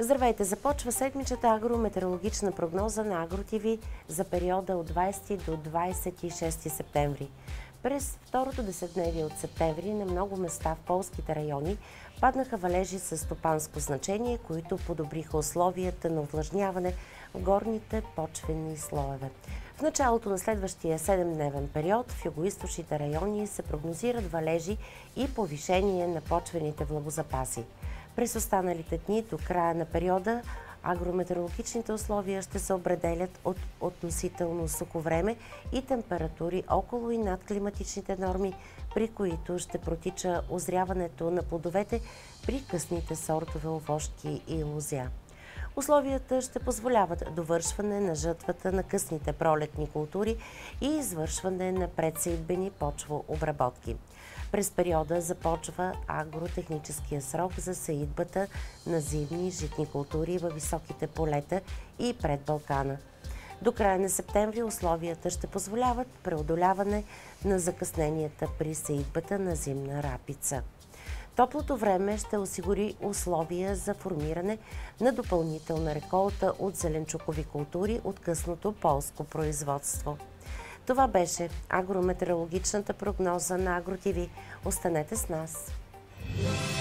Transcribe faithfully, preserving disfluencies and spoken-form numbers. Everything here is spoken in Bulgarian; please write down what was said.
Здравейте! Започва седмичната агрометеорологична прогноза на Агро-ТВ за периода от двадесети до двадесет и шести септември. През второто десетдневие от септември на много места в полските райони паднаха валежи с стопанско значение, които подобриха условията на увлажняване в горните почвени слоеве. В началото на следващия седемдневен период в югоизточните райони се прогнозират валежи и повишение на почвените влагозапаси. През останалите дни до края на периода агрометеорологичните условия ще се определят от относително сухо време и температури около и над климатичните норми, при които ще протича озряването на плодовете при късните сортове овошки и лозя. Условията ще позволяват довършване на жатвата на късните пролетни култури и извършване на предсеитбени почвообработки. През периода започва агротехническия срок за сеитбата на зимни житни култури във високите полета и пред Балкана. До края на септември условията ще позволяват преодоляване на закъсненията при сеитбата на зимна рапица. Топлото време ще осигури условия за формиране на допълнителна реколта от зеленчукови култури от късното полско производство. Това беше агрометеорологичната прогноза на Агро-ТВ. Останете с нас!